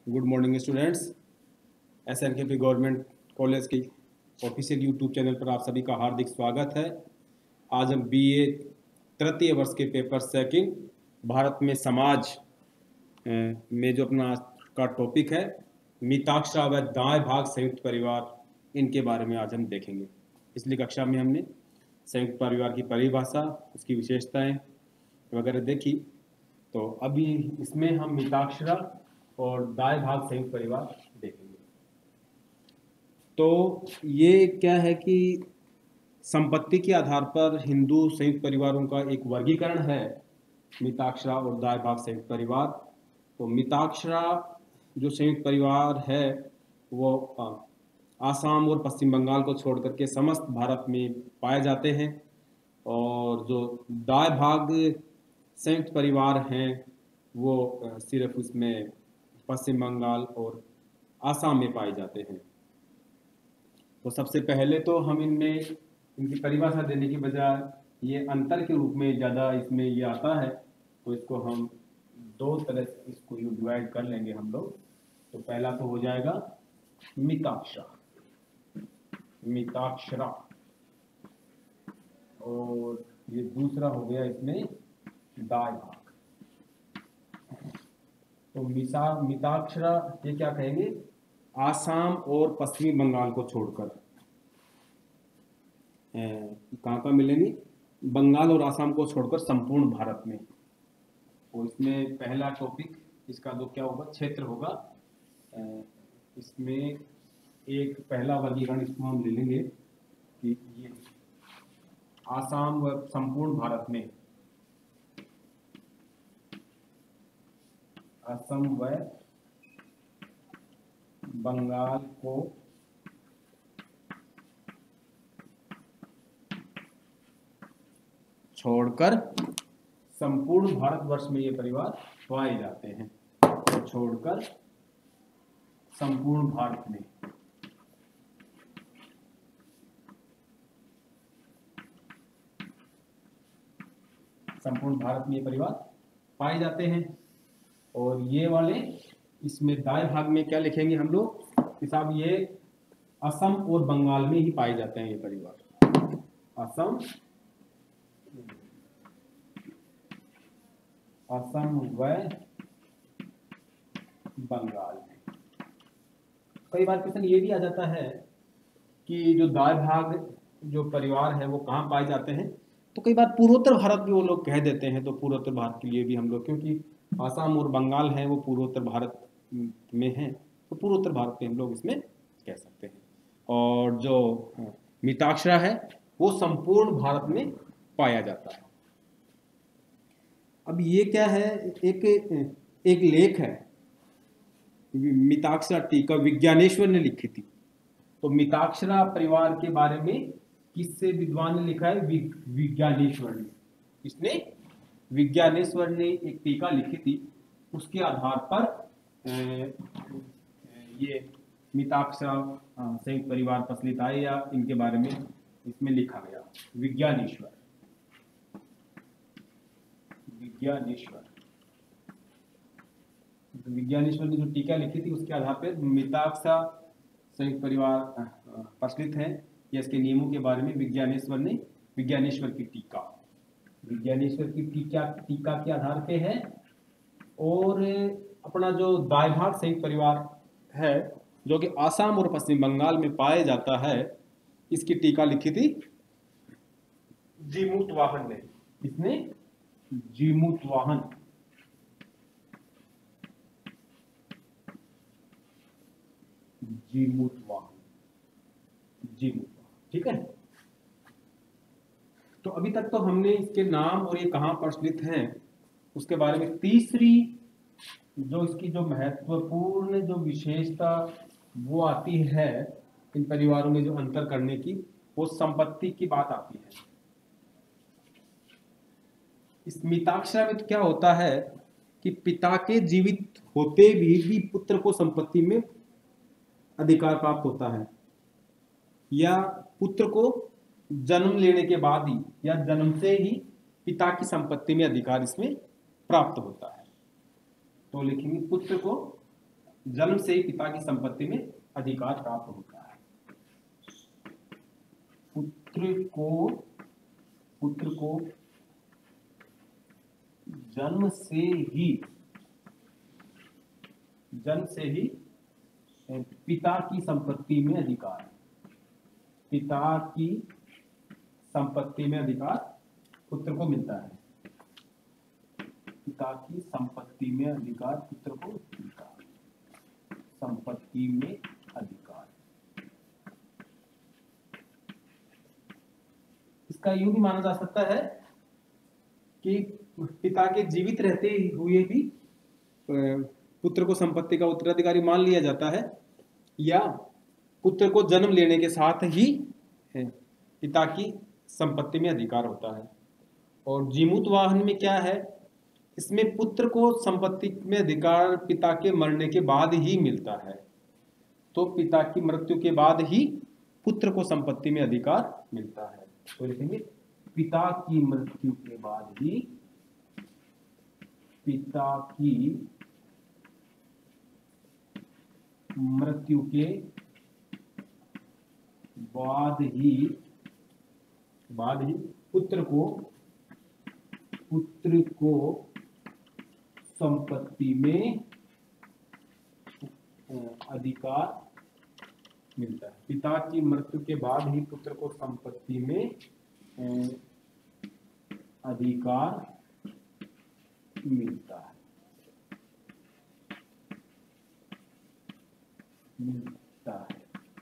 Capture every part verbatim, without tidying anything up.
Good morning students. S N K P government college के official YouTube channel पर आप सभी का हार्दिक स्वागत है। आज हम बी ए तृतीय वर्ष के पेपर सेकंड भारत में समाज अ, में जो अपना आज का टॉपिक है मिताक्षरा व दाएं भाग संयुक्त परिवार, इनके बारे में आज हम देखेंगे। पिछली कक्षा में हमने संयुक्त परिवार की परिभाषा, उसकी विशेषताएं वगैरह देखी। तो अभी इसमें हम मिताक्षरा और दाएं भाग संयुक्त परिवार देखेंगे। तो ये क्या है कि संपत्ति के आधार पर हिंदू संयुक्त परिवारों का एक वर्गीकरण है, मिताक्षरा और दाएं भाग संयुक्त परिवार। तो मिताक्षरा जो संयुक्त परिवार है वो आसाम और पश्चिम बंगाल को छोड़कर के समस्त भारत में पाए जाते हैं, और जो दाएं भाग संयुक्त परिवार हैं वो सिर्फ उसमें पश्चिम बंगाल और आसाम में पाए जाते हैं। तो सबसे पहले तो हम इनमें इनकी परिभाषा देने की बजाय ये अंतर के रूप में ज़्यादा इसमें ये आता है, तो इसको हम दो तरह से इसको यू डिवाइड कर लेंगे हम लोग। तो पहला तो हो जाएगा मिताक्षरा मिताक्षरा और ये दूसरा हो गया इसमें दाएं भाग। तो मिसा मिताक्षरा ये क्या कहेंगे, आसाम और पश्चिमी बंगाल को छोड़कर कहाँ कहाँ मिलेंगी, बंगाल और आसाम को छोड़कर संपूर्ण भारत में। और इसमें पहला टॉपिक इसका जो क्या होगा, क्षेत्र होगा। इसमें एक पहला वर्गीकरण इसको हम ले लेंगे कि ये आसाम व संपूर्ण भारत में, असम व बंगाल को छोड़कर संपूर्ण भारतवर्ष में ये परिवार पाए जाते हैं। तो छोड़कर संपूर्ण भारत में संपूर्ण भारत में ये परिवार पाए जाते हैं। और ये वाले इसमें दाएं भाग में क्या लिखेंगे हम लोग, हिसाब ये असम और बंगाल में ही पाए जाते हैं ये परिवार, असम असम व बंगाल में। कई बार क्वेश्चन ये भी आ जाता है कि जो दाएं भाग जो परिवार है वो कहाँ पाए जाते हैं, तो कई बार पूर्वोत्तर भारत भी वो लोग कह देते हैं। तो पूर्वोत्तर भारत के लिए भी हम लोग, क्योंकि आसाम और बंगाल है वो पूर्वोत्तर भारत में है, तो पूर्वोत्तर भारत में हम लोग इसमें कह सकते हैं। और जो मिताक्षरा है वो संपूर्ण भारत में पाया जाता है। अब ये क्या है, एक एक लेख है मिताक्षरा टीका, विज्ञानेश्वर ने लिखी थी। तो मिताक्षरा परिवार के बारे में किससे विद्वान ने लिखा है, विज्ञानेश्वर ने। इसने विज्ञानेश्वर ने एक टीका लिखी थी, उसके आधार पर ये मिताक्षरा संयुक्त परिवार प्रचलित आए या इनके बारे में इसमें लिखा गया। विज्ञानेश्वर विज्ञानेश्वर विज्ञानेश्वर ने जो टीका लिखी थी उसके आधार पर मिताक्षरा संयुक्त परिवार प्रचलित है या इसके नियमों के बारे में विज्ञानेश्वर ने विज्ञानेश्वर की टीका विज्ञानेश्वर की टीका टीका के आधार पे है। और अपना जो दाएं भाग संयुक्त परिवार है जो कि आसाम और पश्चिम बंगाल में पाया जाता है, इसकी टीका लिखी थी जीमूत वाहन ने। इसने जीमूत वाहन जीमूत वाहन जीमूत वाहन ठीक है। तो अभी तक तो हमने इसके नाम और ये कहाँ प्रचलित हैं उसके बारे में। तीसरी जो इसकी जो महत्वपूर्ण जो विशेषता वो आती है इन परिवारों में जो अंतर करने की, वो संपत्ति की बात आती है। इस मिताक्षरा में तो क्या होता है कि पिता के जीवित होते भी, भी पुत्र को संपत्ति में अधिकार प्राप्त होता है, या पुत्र को जन्म लेने के बाद ही या जन्म से ही पिता की संपत्ति में अधिकार इसमें प्राप्त होता है। तो लिखेंगे पुत्र को जन्म से ही पिता की संपत्ति में अधिकार प्राप्त होता है। पुत्र को पुत्र को जन्म से ही जन्म से ही पिता की संपत्ति में अधिकार पिता की संपत्ति में अधिकार पुत्र को मिलता है। पिता की संपत्ति में अधिकार पुत्र को मिलता है। संपत्ति में अधिकार, इसका यूं भी माना जा सकता है कि पिता के जीवित रहते हुए भी पुत्र को संपत्ति का उत्तराधिकारी मान लिया जाता है, या पुत्र को जन्म लेने के साथ ही पिता की संपत्ति में अधिकार होता है। और जीमूत वाहन में क्या है, इसमें पुत्र को संपत्ति में अधिकार पिता के मरने के बाद ही मिलता है। तो पिता की मृत्यु के बाद ही पुत्र को संपत्ति में अधिकार मिलता है। तो लिखेंगे पिता की मृत्यु के बाद ही पिता की मृत्यु के बाद ही बाद ही पुत्र को पुत्र को संपत्ति में अधिकार मिलता है। पिता की मृत्यु के बाद ही पुत्र को संपत्ति में अधिकार मिलता है मिलता है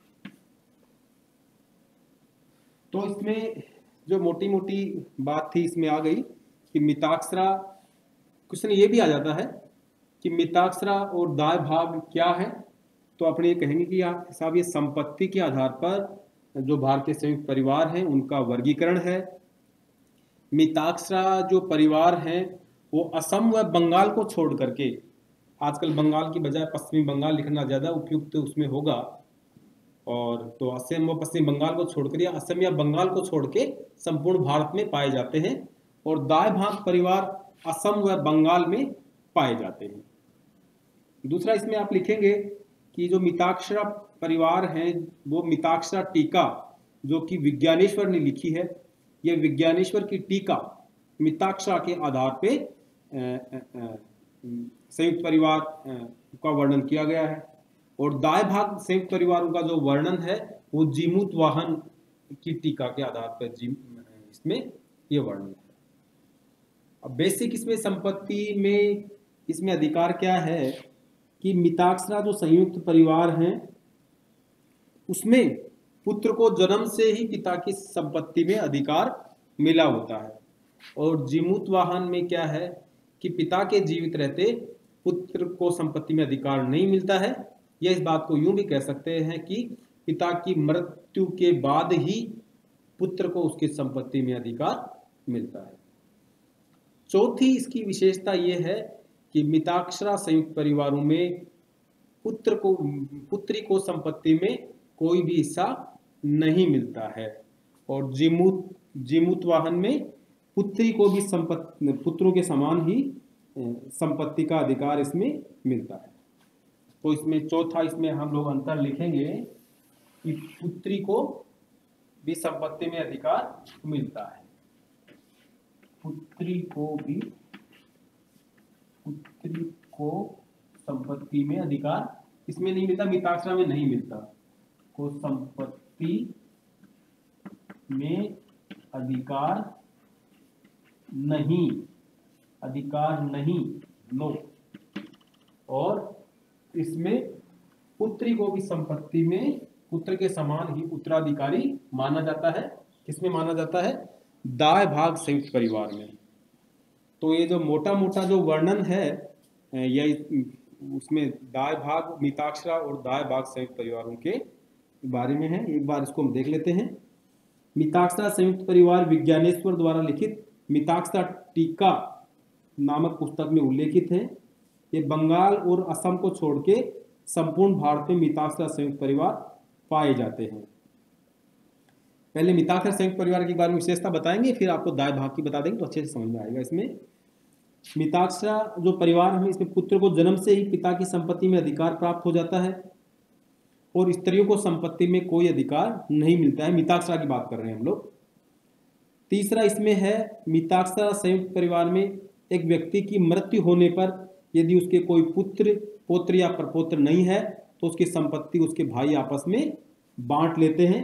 तो इसमें जो मोटी मोटी बात थी इसमें आ गई कि मिताक्षरा। क्वेश्चन ये भी आ जाता है कि मिताक्षरा और दाय भाग क्या है, तो अपने ये कहेंगे कि साहब ये संपत्ति के आधार पर जो भारतीय संयुक्त परिवार हैं उनका वर्गीकरण है। मिताक्षरा जो परिवार हैं वो असम व बंगाल को छोड़ करके, आजकल बंगाल की बजाय पश्चिमी बंगाल लिखना ज़्यादा उपयुक्त उसमें होगा, और तो असम व पश्चिमी बंगाल को छोड़कर या असम या बंगाल को छोड़ के संपूर्ण भारत में पाए जाते हैं। और दाय भाग परिवार असम व बंगाल में पाए जाते हैं। दूसरा इसमें आप लिखेंगे कि जो मिताक्षरा परिवार हैं वो मिताक्षरा टीका जो कि विज्ञानेश्वर ने लिखी है, यह विज्ञानेश्वर की टीका मिताक्षरा के आधार पे संयुक्त परिवार का वर्णन किया गया है। और दाय भाग संयुक्त परिवारों का जो वर्णन है वो जीमूत वाहन की टीका के आधार पर जी इसमें ये वर्णन है। अब बेसिक इसमें संपत्ति में इसमें अधिकार क्या है कि मिताक्षरा जो संयुक्त परिवार हैं उसमें पुत्र को जन्म से ही पिता की संपत्ति में अधिकार मिला होता है। और जीमूत वाहन में क्या है कि पिता के जीवित रहते पुत्र को संपत्ति में अधिकार नहीं मिलता है। यह इस बात को यूं भी कह सकते हैं कि पिता की मृत्यु के बाद ही पुत्र को उसकी संपत्ति में अधिकार मिलता है। चौथी इसकी विशेषता यह है कि मिताक्षरा संयुक्त परिवारों में पुत्र को पुत्री को संपत्ति में कोई भी हिस्सा नहीं मिलता है। और जीमूत जीमूत वाहन में पुत्री को भी संपत्ति पुत्रों के समान ही संपत्ति का अधिकार इसमें मिलता है। तो इसमें चौथा इसमें हम लोग अंतर लिखेंगे कि पुत्री को भी संपत्ति में अधिकार मिलता है। पुत्री को भी पुत्री को संपत्ति में अधिकार इसमें नहीं मिलता, मिताक्षरा में नहीं मिलता, को संपत्ति में अधिकार नहीं अधिकार नहीं नो। और इसमें पुत्री को भी संपत्ति में पुत्र के समान ही उत्तराधिकारी माना जाता है। किसमें माना जाता है? दाय भाग संयुक्त परिवार में। तो ये जो मोटा मोटा जो वर्णन है यह उसमें दाय भाग मिताक्षरा और दाय भाग संयुक्त परिवारों के बारे में है। एक बार इसको हम देख लेते हैं। मिताक्षरा संयुक्त परिवार विज्ञानेश्वर द्वारा लिखित मिताक्षरा टीका नामक पुस्तक में उल्लेखित है। ये बंगाल और असम को छोड़ के संपूर्ण भारत में मिताक्षरा संयुक्त परिवार पाए जाते हैं। पहले मिताक्षरा संयुक्त परिवार के बारे में विशेषता बताएंगे, फिर आपको दाय भाग की बता देंगे तो अच्छे से समझ में आएगा। इसमें मिताक्षरा जो परिवार हमें, इसमें पुत्र को जन्म से ही पिता की संपत्ति में अधिकार प्राप्त हो जाता है और स्त्रियों को संपत्ति में कोई अधिकार नहीं मिलता है। मिताक्षरा की बात कर रहे हैं हम लोग। तीसरा इसमें है, मिताक्षरा संयुक्त परिवार में एक व्यक्ति की मृत्यु होने पर यदि उसके कोई पुत्र पौत्र या प्रपौत्र नहीं है तो उसकी संपत्ति उसके भाई आपस में बांट लेते हैं,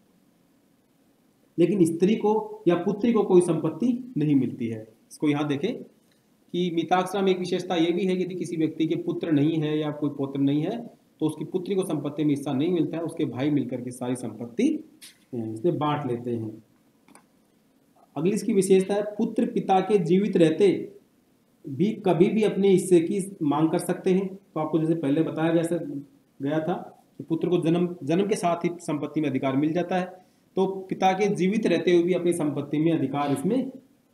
लेकिन स्त्री को या पुत्री को कोई संपत्ति नहीं मिलती है। इसको यहाँ देखें कि मिताक्षरा में एक विशेषता ये भी है कि यदि किसी व्यक्ति के पुत्र नहीं है या कोई पौत्र नहीं है तो उसकी पुत्री को संपत्ति में हिस्सा नहीं मिलता है, उसके भाई मिलकर के सारी संपत्ति इसमें बांट लेते हैं। अगली इसकी विशेषता है, पुत्र पिता के जीवित रहते भी कभी भी अपने हिस्से की मांग कर सकते हैं। तो आपको जैसे पहले बताया गया गया था कि पुत्र को जन्म जन्म के साथ ही संपत्ति में अधिकार मिल जाता है, तो पिता के जीवित रहते हुए भी अपनी संपत्ति में अधिकार इसमें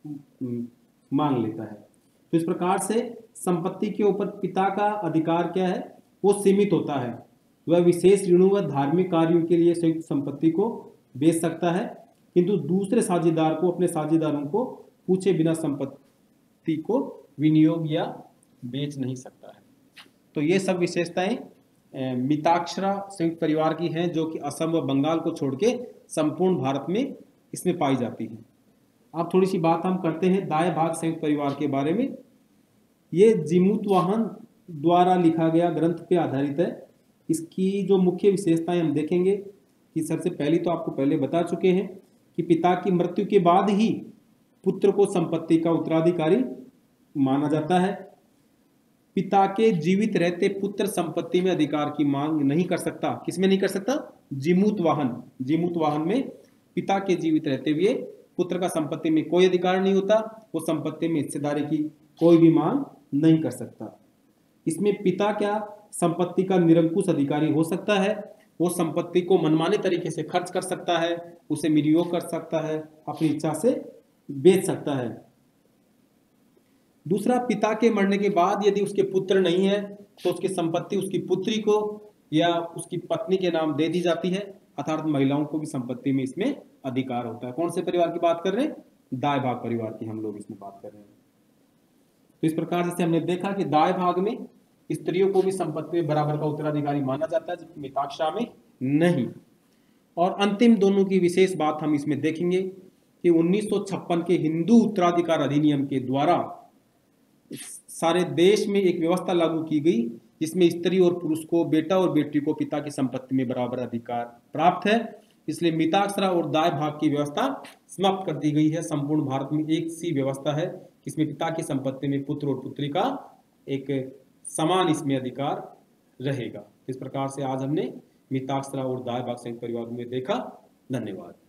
मांग लेता है। तो इस प्रकार से संपत्ति के ऊपर पिता का अधिकार क्या है, वो सीमित होता है। वह विशेष ऋणों व धार्मिक कार्यों के लिए संयुक्त संपत्ति को बेच सकता है, किंतु दूसरे साझेदार को अपने साझेदारों को पूछे बिना संपत्ति को विनियोग या बेच नहीं सकता है। तो ये सब विशेषताएं मिताक्षरा संयुक्त परिवार की हैं, जो कि असम व बंगाल को छोड़ के संपूर्ण भारत में इसमें पाई जाती हैं। अब थोड़ी सी बात हम करते हैं दाय भाग संयुक्त परिवार के बारे में। ये जीमूतवाहन द्वारा लिखा गया ग्रंथ पे आधारित है। इसकी जो मुख्य विशेषताएं हम देखेंगे कि सबसे पहली तो आपको पहले बता चुके हैं कि पिता की मृत्यु के बाद ही पुत्र को संपत्ति का उत्तराधिकारी माना जाता है। पिता के जीवित रहते पुत्र संपत्ति में अधिकार की मांग नहीं कर सकता। किसमें नहीं कर सकता? जीमूत वाहन। जीमूत वाहन में पिता के जीवित रहते हुए पुत्र का संपत्ति में कोई अधिकार नहीं होता, वो संपत्ति में हिस्सेदारी की कोई भी मांग नहीं कर सकता। इसमें पिता क्या संपत्ति का निरंकुश अधिकारी हो सकता है, वो संपत्ति को मनमाने तरीके से खर्च कर सकता है, उसे विनियोग कर सकता है, अपनी इच्छा से बेच सकता है। दूसरा, पिता के मरने के बाद यदि उसके पुत्र नहीं है तो उसकी संपत्ति उसकी पुत्री को या उसकी पत्नी के नाम दे दी जाती है, अर्थात महिलाओं को भी संपत्ति में इसमें अधिकार होता है। कौन से परिवार की बात कर रहे हैं? दाय भाग परिवार की हम लोग इसमें बात कर रहे हैं। तो इस प्रकार से हमने देखा कि दाय भाग में स्त्रियों को भी संपत्ति में बराबर का उत्तराधिकारी माना जाता है, जबकि मिताक्षरा में नहीं। और अंतिम दोनों की विशेष बात हम इसमें देखेंगे कि उन्नीस सौ छप्पन के हिंदू उत्तराधिकार अधिनियम के द्वारा सारे देश में एक व्यवस्था लागू की गई जिसमें स्त्री और पुरुष को, बेटा और बेटी को पिता की संपत्ति में बराबर अधिकार प्राप्त है। इसलिए मिताक्षरा और दाय भाग की व्यवस्था समाप्त कर दी गई है। संपूर्ण भारत में एक सी व्यवस्था है, इसमें पिता की संपत्ति में पुत्र और पुत्री का एक समान इसमें अधिकार रहेगा। इस प्रकार से आज हमने मिताक्षरा और दाय भाग संयुक्त परिवार में देखा। धन्यवाद।